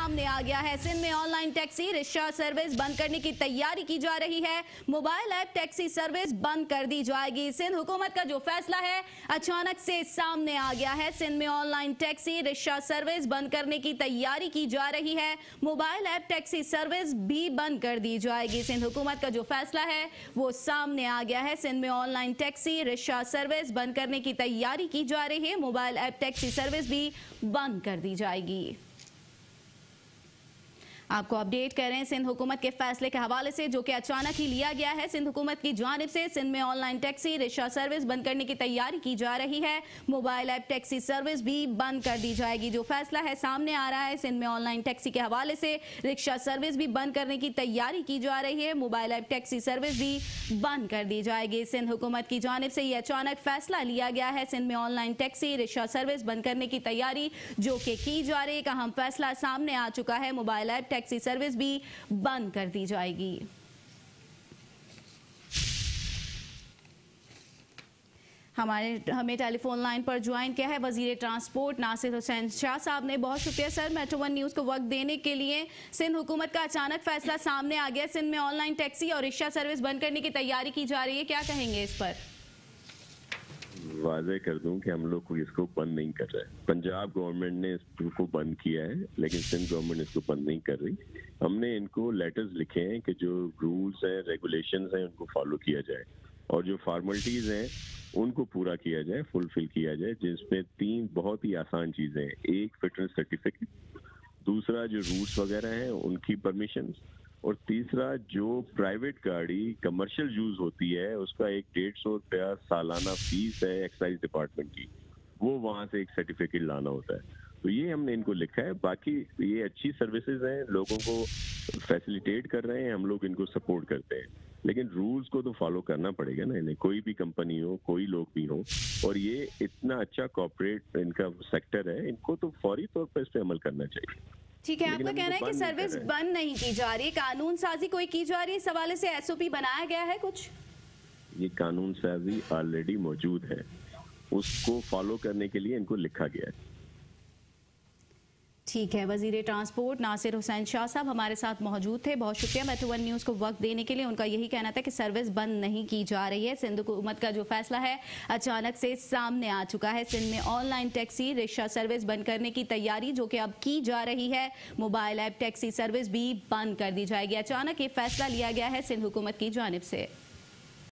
सामने आ गया है। सिंध में ऑनलाइन टैक्सी रिक्शा सर्विस बंद करने की तैयारी की जा रही है। मोबाइल ऐप टैक्सी सर्विस बंद कर दी जाएगी। सिंध हुकूमत का जो फैसला है अचानक से सामने आ गया है। सिंध में ऑनलाइन टैक्सी रिक्शा सर्विस बंद करने की तैयारी की जा रही है। मोबाइल ऐप टैक्सी सर्विस भी बंद कर दी जाएगी। सिंध हुकूमत का जो फैसला है वो सामने आ गया है। सिंध में ऑनलाइन टैक्सी रिक्शा सर्विस बंद करने की तैयारी की जा रही है। मोबाइल ऐप टैक्सी सर्विस भी बंद कर दी जाएगी। आपको अपडेट कर रहे हैं सिंध हुकूमत के फैसले के हवाले से, जो कि अचानक ही लिया गया है। सिंध हुकूमत की जानिब से सिंध में ऑनलाइन टैक्सी रिक्शा सर्विस बंद करने की तैयारी की जा रही है। मोबाइल ऐप टैक्सी सर्विस भी बंद कर दी जाएगी। जो फैसला है सामने आ रहा है, सिंध में ऑनलाइन टैक्सी के हवाले से रिक्शा सर्विस भी बंद करने की तैयारी की जा रही है। मोबाइल ऐप टैक्सी सर्विस भी बंद कर दी जाएगी। सिंध हुकूमत की जानिब से यह अचानक फैसला लिया गया है। सिंध में ऑनलाइन टैक्सी रिक्शा सर्विस बंद करने की तैयारी जो कि की जा रही है। एक अहम फैसला सामने आ चुका है। मोबाइल ऐप टैक्सी सर्विस भी बंद कर दी जाएगी। हमें टेलीफोन लाइन पर ज्वाइन किया है वजीर ट्रांसपोर्ट नासिर हुसैन शाह साहब ने। बहुत शुक्रिया सर मेट्रो वन न्यूज़ को वक्त देने के लिए। सिंध हुकूमत का अचानक फैसला सामने आ गया। सिंध में ऑनलाइन टैक्सी और रिक्शा सर्विस बंद करने की तैयारी की जा रही है, क्या कहेंगे इस पर? वाज़ेह कर दूं कि हम लोग को इसको बंद नहीं कर रहे। पंजाब गवर्नमेंट ने इसको बंद किया है, लेकिन सिंध गवर्नमेंट इसको बंद नहीं कर रही। हमने इनको लेटर्स लिखे हैं कि जो रूल्स हैं, रेगुलेशंस हैं, उनको फॉलो किया जाए और जो फॉर्मेलिटीज हैं उनको पूरा किया जाए, फुलफिल किया जाए, जिसमें 3 बहुत ही आसान चीजें हैं। एक, फिटनेस सर्टिफिकेट, दूसरा जो रूट्स वगैरह हैं उनकी परमिशन, और तीसरा जो प्राइवेट गाड़ी कमर्शियल यूज होती है उसका एक 150 रुपया सालाना फीस है एक्साइज डिपार्टमेंट की, वो वहां से एक सर्टिफिकेट लाना होता है। तो ये हमने इनको लिखा है। बाकी ये अच्छी सर्विसेज हैं, लोगों को फैसिलिटेट कर रहे हैं, हम लोग इनको सपोर्ट करते हैं, लेकिन रूल्स को तो फॉलो करना पड़ेगा ना इन्हें। कोई भी कंपनी हो, कोई लोग भी हो, और ये इतना अच्छा कॉर्पोरेट इनका सेक्टर है, इनको तो फौरी तौर पर इस पर अमल करना चाहिए। ठीक है, आपका कहना है कि सर्विस बंद नहीं की जा रही, कानून साजी कोई की जा रही है, इस हवाले से एसओपी बनाया गया है कुछ? ये कानून साजी ऑलरेडी मौजूद है, उसको फॉलो करने के लिए इनको लिखा गया है। ठीक है, वजीर ट्रांसपोर्ट नासिर हुसैन शाह साहब हमारे साथ मौजूद थे। बहुत शुक्रिया मेट्रो वन न्यूज़ को वक्त देने के लिए। उनका यही कहना था कि सर्विस बंद नहीं की जा रही है। सिंध हुकूमत का जो फैसला है अचानक से सामने आ चुका है। सिंध में ऑनलाइन टैक्सी रिक्शा सर्विस बंद करने की तैयारी जो कि अब की जा रही है। मोबाइल ऐप टैक्सी सर्विस भी बंद कर दी जाएगी। अचानक ये फैसला लिया गया है सिंध हुकूमत की जानिब से।